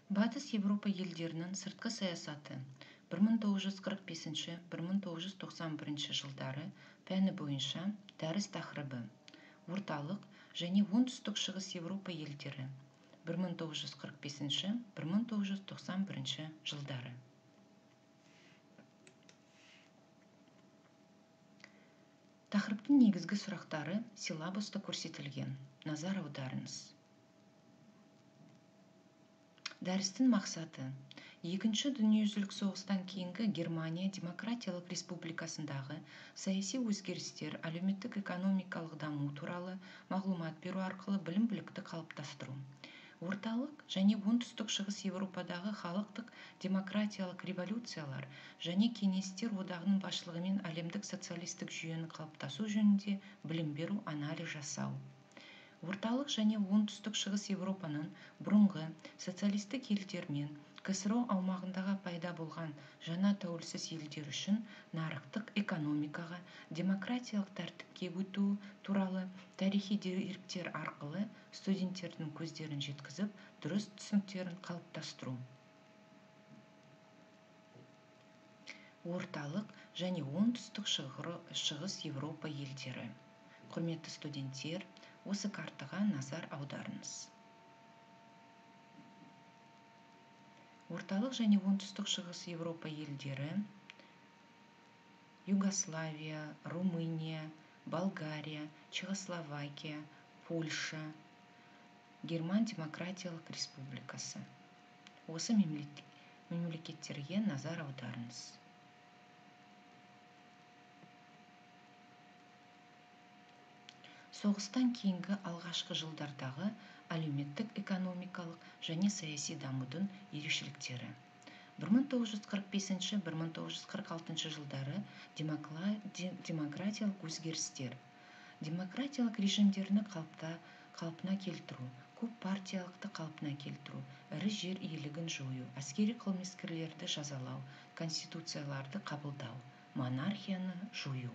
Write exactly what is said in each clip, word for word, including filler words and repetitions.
Батыс Европа елдерінің сыртқы саясаты бір мың тоғыз жүз қырық бесінші - бір мың тоғыз жүз тоқсан бірінші жылдары пәні бойынша дәріс тақырыбы орталық және оңтүстік шығыс Европа елдері бір мың тоғыз жүз қырық бесінші - бір мың тоғыз жүз тоқсан бірінші жылдары. Тақырыптың негізгі сұрақтары силлабуста көрсетілген. Назар аударыңыз. Дәрістің мақсаты екінші дүниежүзілік соғыстан кейінгі Германия Демократиялық Республикасындағы саяси өзгерістер, әлеуметтік-экономикалық даму туралы мағлұмат беру арқылы білім-білікті қалыптастыру. Орталық және оңтүстік шығыс Европадағы халықтық демократиялық революциялар және кеңестер одағының басшылығымен әлемдік социалистік жүйенің қалыптасу жөнінде білім беру, анализ жасау. Орталық және оңтүстік шығыс Европаның бұрынғы социалистік елдер мен КСРО аумағындағы пайда болған жаңа тәуелсіз елдер үшін нарықтық экономикаға, демократиялық тәртіпке өту туралы тарихи деректер арқылы студенттердің көздерін жеткізіп, дұрыс түсініктерін қалыптастыру. Орталық және оңтүстік шығыс Европа елдері. Құрметті студенттер, осы картаға назар аударыңыз. Орталық және оңтүстік шығыс Европа елдері Югославия, Румыния, Болгария, Чехословакия, Польша, Герман Демократиялық Республикасы. Осы мемлекеттерге назар аударыңыз. Соғыстан кейінгі алғашқы жылдардағы әлеуметтік-экономикалық және саяси дамудың ерекшеліктері. бір мың тоғыз жүз қырық бесінші - бір мың тоғыз жүз қырық алтыншы жылдары демократиялық өзгерістер. Демократиялық режимдерді қалпына келтіру, көп партиялықты қалпына келтіру, ірі жер иелігін жою, әскери қылмыскерлерді жазалау, конституцияларды қабылдау, монархияны жою.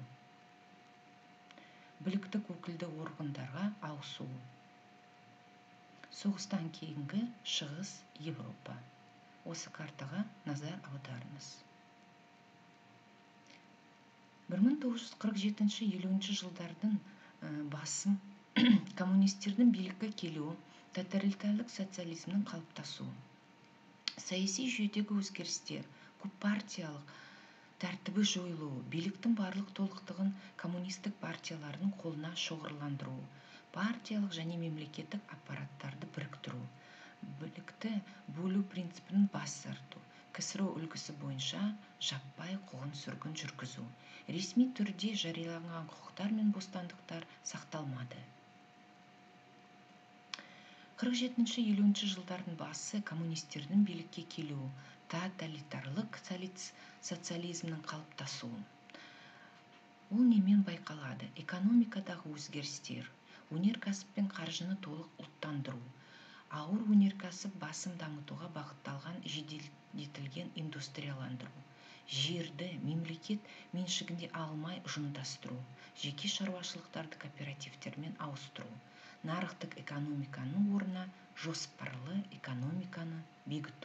Біліктік өкілді органдарға ауысу. Соғыстан кейінгі шығыс Европа. Осы картаға назар аударыңыз. бір мың тоғыз жүз қырық жетінші - елуінші жылдардың басым коммунистердің билікке келуі, тоталитарлық социализмнің қалыптасу. Саяси жүйедегі өзгерістер, көп партиялық тәртібі жойылуы, биліктің барлық толықтығын коммунистік партиялардың қолына шоғырландыру, партиялық және мемлекеттік аппараттарды біріктіру, білікті бөлу принципін бас тарту, КСРО үлгісі бойынша жаппай қуғын-сүргін жүргізу, ресми түрде жарияланған құқықтар мен бостандықтар сақталмады. қырық жетінші - елуінші жылдардың басы коммунистердің билікке келуі, тоталитарлық социализмнің қалыптасуы. Ол немен байқалады? Экономикадағы өзгерістер, өнеркәсіп пен қаржыны толық ұлттандыру, ауыр өнеркәсіп басым дамытуға бағытталған жеделдетілген индустрияландыру, жерді мемлекет меншігінде алмай ұжымдастыру, жеке шаруашылықтарды кооперативтермен ауыстыру, нарықтық экономиканың орнына жоспарлы экономиканы бекіту.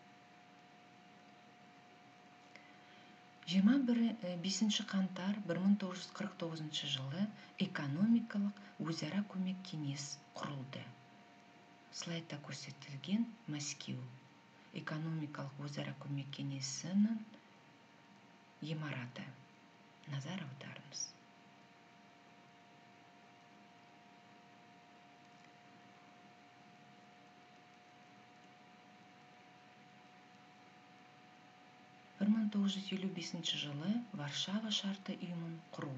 жиырма бесінші қаңтар бір мың тоғыз жүз қырық тоғызыншы жылы экономикалық өзара көмек кеңесі құрылды. Слайдта көрсетілген Мәскеу. Экономикалық өзара көмек кеңесінің ғимараты. Назар аударыңыз. бір мың тоғыз жүз елу бесінші жылы Варшава шарты ұйымын құру.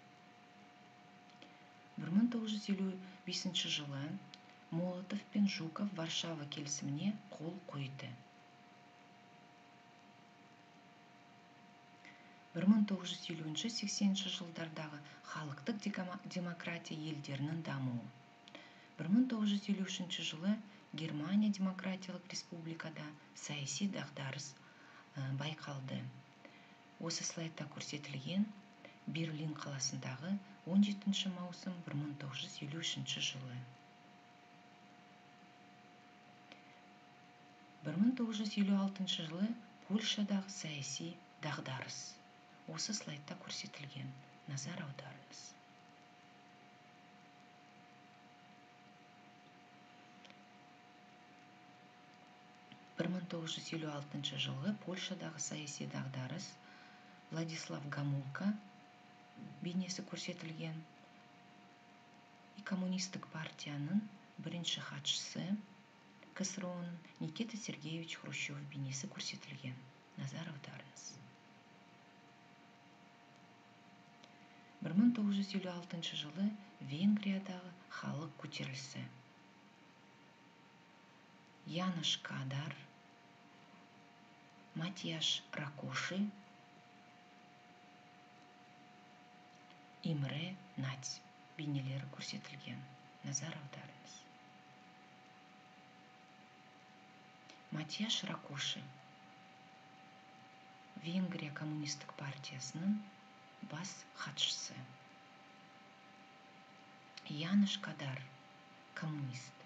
бір мың тоғыз жүз елу бесінші жылы Молотов пен Жуков Варшава келісіміне қол қойды. бір мың тоғыз жүз елуінші - сексенінші жылдардағы халықтық демократия елдерінің дамуы. бір мың тоғыз жүз елу үшінші жылы Германия Демократиялық Республикада саяси дағдарыс байқалды. Осы слайдта көрсетілген Берлин қаласындағы он жетінші маусым бір мың тоғыз жүз елу үшінші жылы. бір мың тоғыз жүз елу алтыншы жылы Польшадағы саяси дағдарыс. Осы слайдта көрсетілген. Назар аударыңыз. бір мың тоғыз жүз елу алтыншы жылғы Польшадағы саяси дағдарыс. Владислав Гомулка бейнесі көрсетілген. Коммунистік партияның бірінші хатшысы КСРО-ның Никита Сергеевич Хрущев бейнесі көрсетілген. Назар аударыңыз. бір мың тоғыз жүз елу алтыншы жылы Венгриядағы халық көтерілісі. Янош Кадар, Матияш Ракоши, Имре Надь бейнелері көрсетілген. Назар аударыңыз. Матияш Ракоши Венгрия коммунистік партиясының бас хатшысы. Янош Кадар коммунист.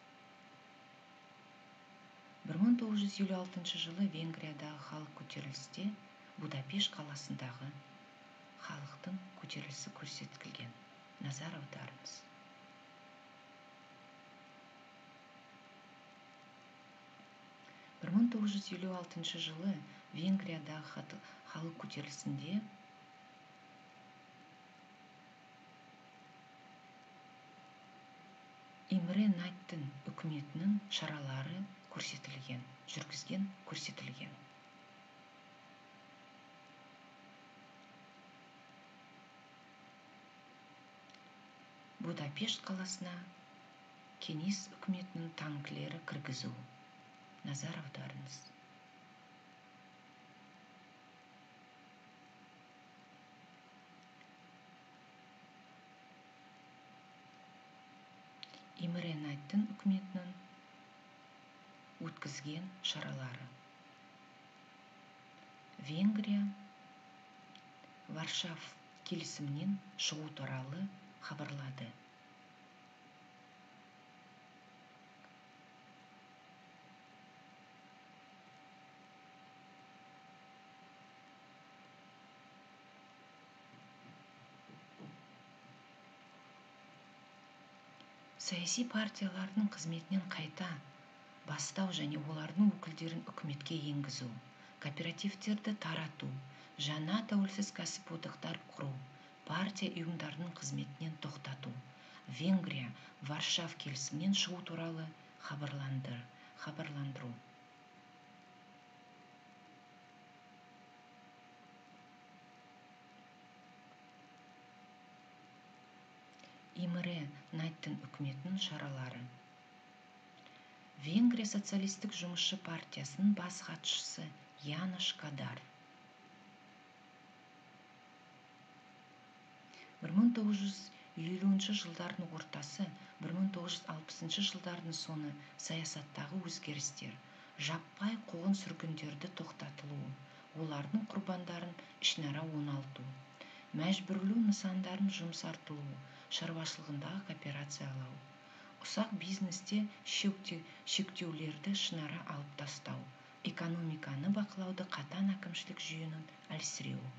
бір мың тоғыз жүз елу алтыншы жылы Венгриядағы халық көтерілісте Будапешт қаласындағы халықтың көтерілісі көрсетілген. Назар аударыңыз. бір мың тоғыз жүз елу алтыншы жылы Венгриядағы халық көтерілісінде Имре Надьтың үкіметінің шаралары көрсетілген, жүргізген көрсетілген. Будапешт қаласына кеңес үкіметінің танкілері кіргізу. Назар аударыңыз. Имре Надьтың үкіметінің өткізген шаралары. Венгрия Варшав келісімнен шығу туралы хабарлады. Саяси партиялардың қызметінен қайта бастау және олардың өкілдерін үкіметке енгізу, кооперативтерді тарату, жаңа тәуелсіз кәсіподақтар құру, партия ұйымдарының қызметінен тоқтату, Венгрия Варшав келісімнен шығу туралы хабарландыру. Имре Надьтың үкіметінің шаралары. Венгрия социалистік жұмысшы партиясының бас хатшысы Янош Кадар. бір мың тоғыз жүз елуінші жылдардың ортасы, бір мың тоғыз жүз алпысыншы жылдардың соңы саясаттағы өзгерістер, жаппай қуғын сүргіндерді тоқтатылуы, олардың құрбандарын ішінара оңалту, мәжбүрлеу нысандарын жұмсартылуы, шаруашылығындағы кооперациялау, ұсақ бизнесте шектеулерді ішінара алып тастау, экономиканы бақылауды қатаң әкімшілік жүйенің әлсіреуі.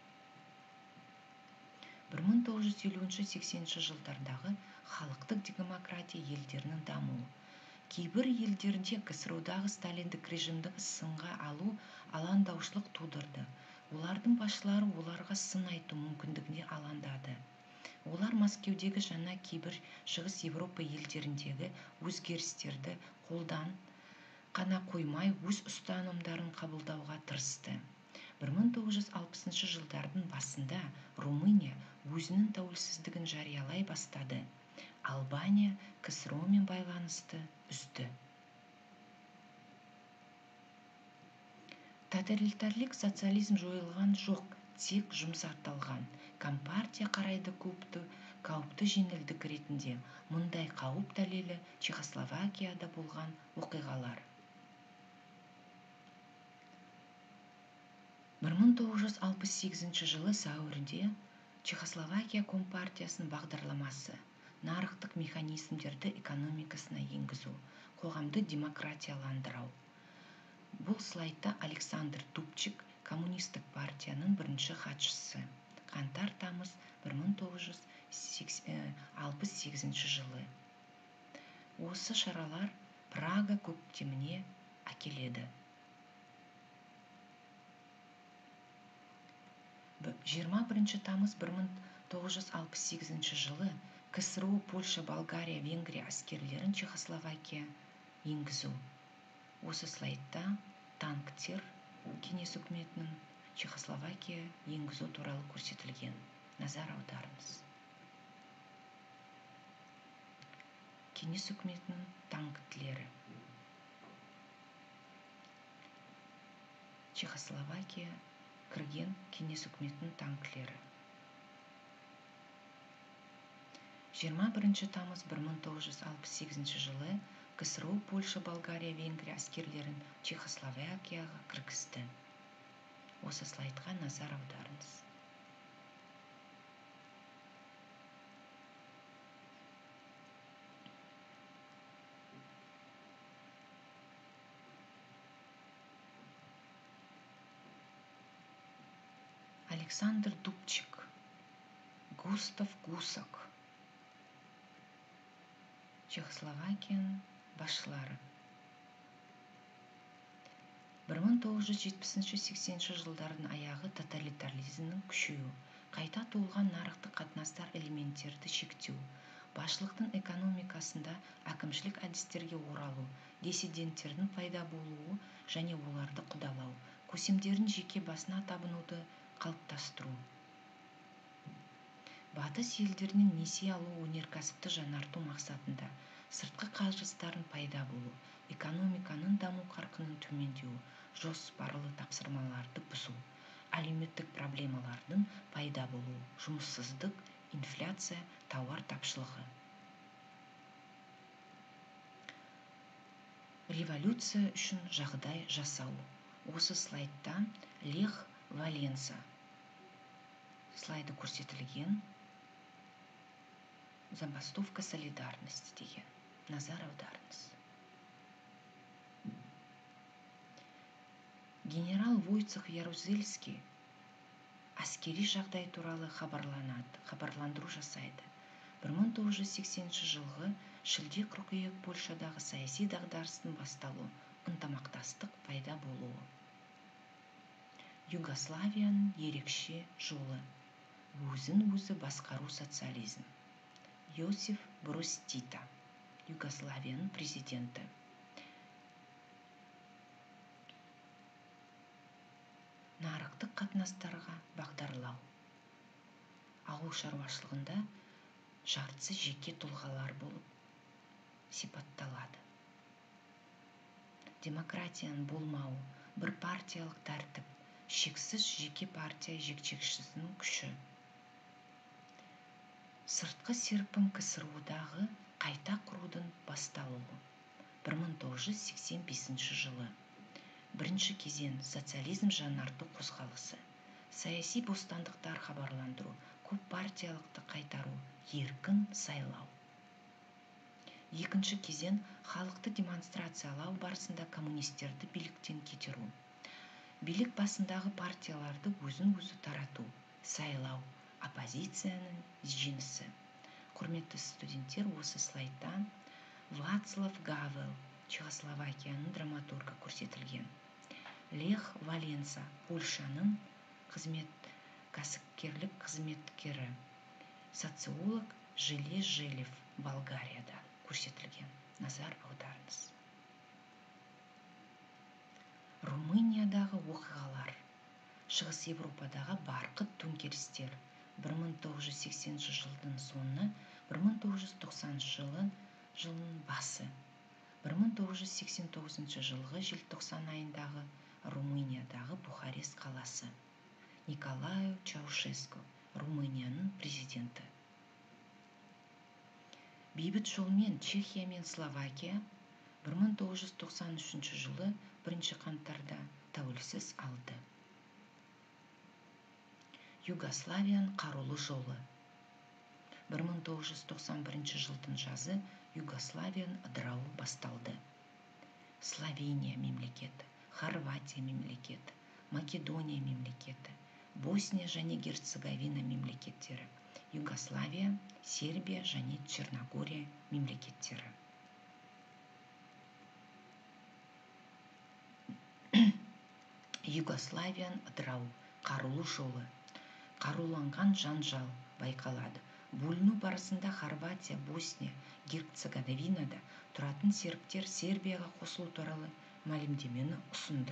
бір мың тоғыз жүз елуінші сексенінші жылдардағы халықтық демократия елдерінің дамуы. Кейбір елдерде КСРО-дағы сталиндік режимді сынға алу алаңдаушылық тудырды. Олардың басшылары оларға сын айту мүмкіндігіне алаңдады. Олар Мәскеудегі жаңа кейбір Шығыс Европа елдеріндегі өзгерістерді қолдан қана қоймай, өз ұстанымдарын қабылдауға тырысты. бір мың тоғыз жүз алпысыншы жылдардың басында Румыния өзінің тәуелсіздігін жариялай бастады. Албания КСРО-мен байланысты үзді. Тоталитарлық социализм жойылған жоқ, тек жұмсартылған. Компартия қарайды көпті, қауіпті жеңілдік ретінде. Мұндай қауіп дәлелі Чехословакияда болған оқиғалар. бір мың тоғыз жүз алпыс сегізінші жылы сәуірде Чехословакия компартиясының бағдарламасы нарықтық механизмдерді экономикасына енгізу, қоғамды демократияландыру. Бұл слайдта Александр Дубчик, коммунистік партияның бірінші хатшысы. Қаңтар-тамыз бір мың тоғыз жүз алпыс сегізінші жылы. Осы шаралар Прага көктеміне әкеледі. жиырма бірінші тамыз бір мың тоғыз жүз алпыс сегізінші жылы КСРО, Польша, Болгария, Венгрия әскерлерін Чехословакия енгізу. Осы слайдта танктер кеңес үкіметінің Чехословакия енгізу туралы көрсетілген. Назар аударыңыз. Кеңес үкіметінің танктілері. Чехословакия кірген кеңес үкіметінің танклері. жиырма бірінші тамыз бір мың тоғыз жүз алпыс сегізінші жылы КСРО, Польша, Болгария, Венгрия әскерлерін Чехословакияға кіргізді. Осы слайдқа назар аударыңыз. Александр Дубчик, Густав Гусак, Чехословакияның басшылары. бір мың тоғыз жүз жетпісінші сексенінші жылдардың аяғы тоталитаризмнің күшею, қайта туылған нарықтық қатынастар элементтерді шектеу, басшылықтың экономикасында әкімшілік әдістерге оралу, диссиденттердің пайда болуы және оларды құдалау, көсемдердің жеке басына табынуды қалыптастыру. Батыс елдерінен несие алу өнеркәсіпті жаңарту мақсатында сыртқы қаржыстардың пайда болу, экономиканың даму қарқынының төмендеу, жоспарлы тапсырмаларды бұзу, әлеуметтік проблемалардың пайда болу, жұмыссыздық, инфляция, тауар тапшылығы. Революция үшін жағдай жасау. Осы слайдта Лех Валенса слайды көрсетілген. Забастовка солидарности деген. Назар аударыңыз. Генерал Войцех Ярузельский әскери жағдай туралы хабарланады, хабарландыру жасайды. бір мың тоғыз жүз сексенінші жылғы шілде қыркүйек Польшадағы саяси дағдарыстың басталу, ынтымақтастық пайда болуы. Югославияның ерекше жолы. Өзін-өзі басқару социализм. Йосиф Брос Тито, Югославияның президенті. Нарықтық қатынастарға бағдарлау. Ауыл шаруашылығында жартысы жеке тұлғалар болып сипатталады. Демократияның болмауы, бір партиялық тәртіп, шексіз жеке партия жетекшісінің күші. Сыртқы серпін КСРО-дағы қайта құрудың басталуы. бір мың тоғыз жүз сексен бесінші жылы. Бірінші кезең социализм жаңарту қозғалысы. Саяси бостандықтар хабарландыру, көп партиялықты қайтару, еркін сайлау. Екінші кезең халықты демонстрациялау барысында коммунистерді биліктен кетіру. Билік басындағы партияларды өзін-өзі тарату, сайлау, оппозицияның жеңісі. Құрметті студенттер, осы слайдтан Вацлав Гавел, Чехословакияның драматургы көрсетілген. Лех Валенса, Польшаның қызмет кәсіпкерлік қызметкері. Социолог Желез Желев, Болгарияда көрсетілген. Назар аударыңыз. Румыниядағы оқиғалар. Шығыс Европадағы барқыт төңкерістер. бір мың тоғыз жүз сексенінші жылдың соңы, бір мың тоғыз жүз тоқсаныншы жылы жылының басы. бір мың тоғыз жүз сексен тоғызыншы жылғы желтоқсан айындағы Румыниядағы Бухарест қаласы. Николай Чаушеску, Румынияның президенті. Бейбіт жолмен Чехия мен Словакия бір мың тоғыз жүз тоқсан үшінші жылы бірінші қаңтарда тәуелсіз алды. Югославияның қарулы жолы. бір мың тоғыз жүз тоқсан бірінші жылдың жазы Югославияның ыдырауы басталды. Словения мемлекеті. Хорватия мемлекеті, Македония мемлекеті, Босния және Герцеговина мемлекеттері, Югославия, Сербия және Черногория мемлекеттері. Югославиян ыдырау, қарулы жолы, қаруланған жанжал байқалады. Бөліну барысында Хорватия, Босния, Герцеговинада тұратын сербтер Сербияға қосылу туралы мәлімдемені ұсынды.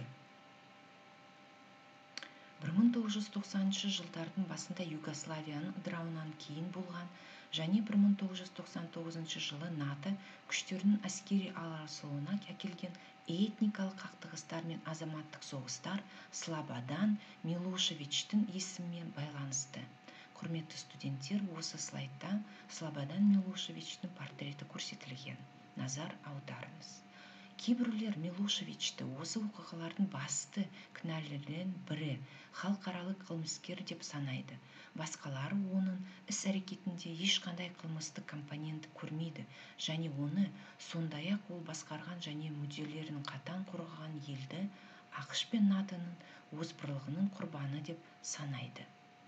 бір мың тоғыз жүз тоқсаныншы жылдардың басында Югославияның ыдырауынан кейін болған және бір мың тоғыз жүз тоқсан тоғызыншы жылы НАТО күштерінің әскери араласуына әкелген этникалық қақтығыстар мен азаматтық соғыстар Слободан Милошевичтің есімімен байланысты. Құрметті студенттер, осы слайдта Слободан Милошевичтің портреті көрсетілген. Назар аударыңыз. Кейбіреулер Милошевичті осы оқиғалардың басты кінәлілердің бірі, халықаралық қылмыскер деп санайды. Басқалары оның іс-әрекетінде ешқандай қылмыстық компонент көрмейді және оны сондай-ақ ол басқарған және мүдделерін қатаң қорғаған елді ақш пен натоның озбырлығының құрбаны деп санайды.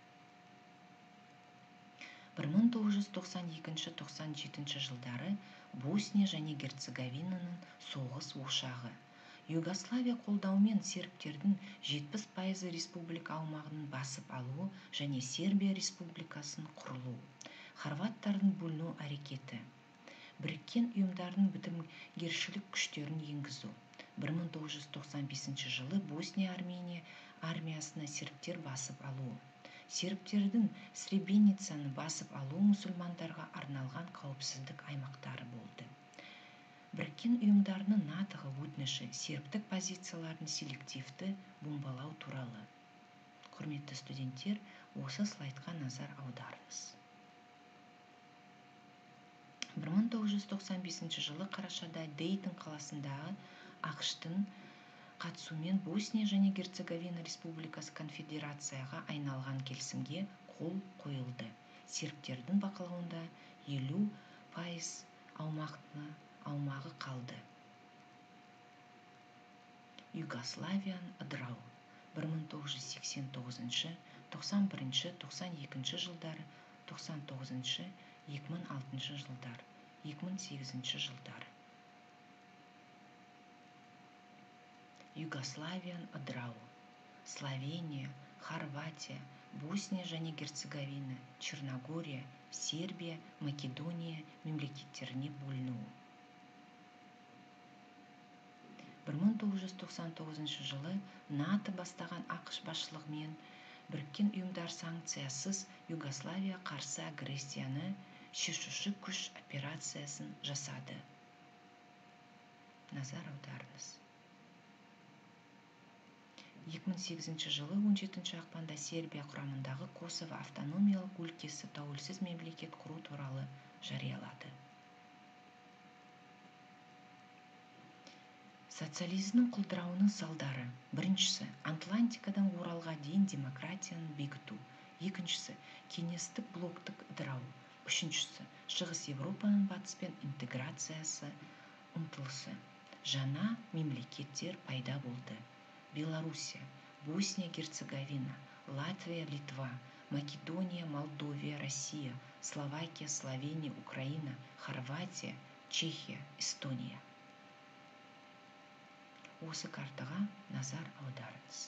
бір мың тоғыз жүз тоқсан екінші — тоқсан жетінші жылдары Босния және Герцеговинаның соғыс ошағы. Югославия қолдауымен сербтердің жетпіс пайызы республика аумағының басып алуы және Сербия республикасын құрылу. Хорваттардың бөліну әрекеті. Біріккен ұйымдардың бітімгершілік күштерін енгізу. бір мың тоғыз жүз тоқсан бесінші жылы Босния Армения армиясына сербтер басып алуы. Сербтердің Сребреницаны басып алу мұсылмандарға арналған қауіпсіздік аймақтары болды. Біріккен ұйымдарының натоға өтініші сербтік позицияларын селективті бомбалау туралы. Құрметті студенттер, осы слайдқа назар аударыңыз. бір мың тоғыз жүз тоқсан бесінші жылы қарашада Дейтон қаласындағы ақш-тың қатысуымен Босния және Герцеговина Республикасы конфедерацияға айналған келісімге қол қойылды. Сербтердің бақылауында елу пайыз аумағы қалды. Югославияны ыдырау. бір мың тоғыз жүз сексен тоғызыншы — тоқсан бірінші — тоқсан екінші жылдары, тоқсан тоғызыншы — екі мың алтыншы жылдар, екі мың сегізінші жылдар. Югославияны ыдырау. Словения, Хорватия, Босния және Герцеговина, Черногория, Сербия, Македония мемлекеттеріне бөліну. бір мың тоғыз жүз тоқсан тоғызыншы жылы НАТО бастаған ақш басшылығымен біріккен ұйымдар санкциясыз Югославия қарсы агрессияны шешуші күш операциясын жасады. Назар аударыңыз. екі мың сегізінші жылы он жетінші ақпанда Сербия құрамындағы Косово автономиялық өлкесі тәуелсіз мемлекет құру туралы жариялады. Социализмнің құлдырауының салдары. Біріншісі, Атлантикадан Оралға дейін демократияны бекіту. Екіншісі, кеңестік блоктық ыдырау. Үшіншісі, Шығыс Европаның батыспен интеграциясы ұмтылысы. Жаңа мемлекеттер пайда болды. Белоруссия, Босния, Герцеговина, Латвия, Литва, Македония, Молдовия, Россия, Словакия, Словения, Украина, Хорватия, Чехия, Эстония. Осы картаға назар аударыңыз.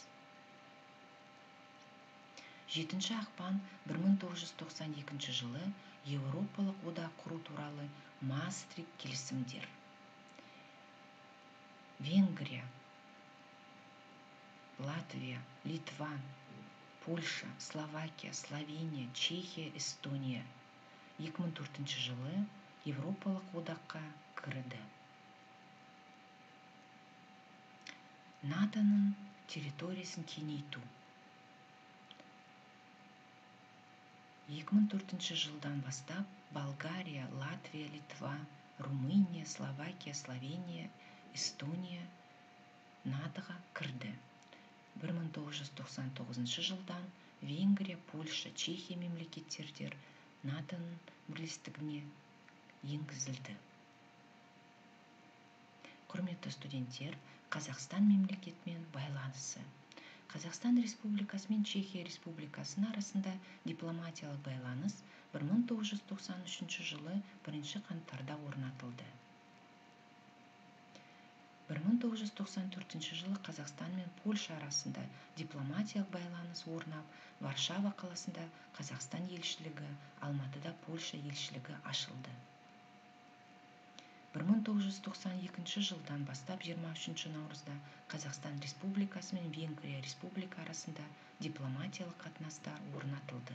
жетінші ақпан бір мың тоғыз жүз тоқсан екінші жылы Еуропалық одақ құру туралы Маастрихт келісімдер. Венгрия, Латвия, Литва, Польша, Словакия, Словения, Чехия, Эстония екі мың төртінші жылы Еуропалық одаққа кірді. натоның территориясын кеңейту. екі мың төртінші жылдан бастап Болгария, Латвия, Литва, Румыния, Словакия, Словения, Эстония натоға кірді. бір мың тоғыз жүз тоқсан тоғызыншы жылдан Венгрия, Польша, Чехия мемлекеттері натоның бірлестігіне енгізілді. Құрметті студенттер, Қазақстан мемлекетімен байланысы. Қазақстан Республикасы мен Чехия Республикасының арасында дипломатиялық байланыс бір мың тоғыз жүз тоқсан үшінші жылы бірінші қаңтарда орнатылды. бір мың тоғыз жүз тоқсан төртінші жылы Қазақстан мен Польша арасында дипломатиялық байланыс орнап, Варшава қаласында Қазақстан елшілігі, Алматыда Польша елшілігі ашылды. бір мың тоғыз жүз тоқсан екінші жылдан бастап жиырма үшінші наурызда Қазақстан Республикасы мен Венгрия Республика арасында дипломатиялық қатынастар орнатылды.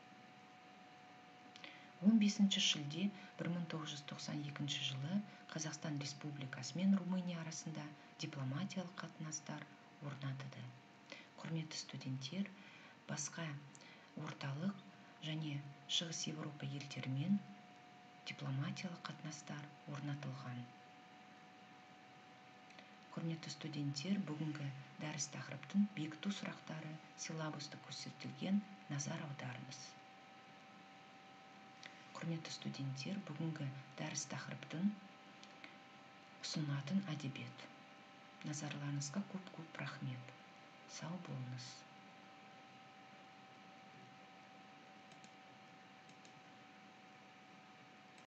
он бесінші шілде бір мың тоғыз жүз тоқсан екінші жылы Қазақстан Республикасы мен Румыния арасында дипломатиялық қатынастар орнатылды. Құрметті студенттер, басқа орталық және шығыс Европа елдерімен дипломатиялық қатынастар орнатылған. Құрметті студенттер, бүгінгі дәріс тақырыптың бекіту сұрақтары силлабуста көрсетілген, назар аударыңыз. Құрметті студенттер, бүгінгі дәріс тақырыптың ұсынатын әдебиет. Назарларыңызға көп-көп рахмет. Сау болыңыз.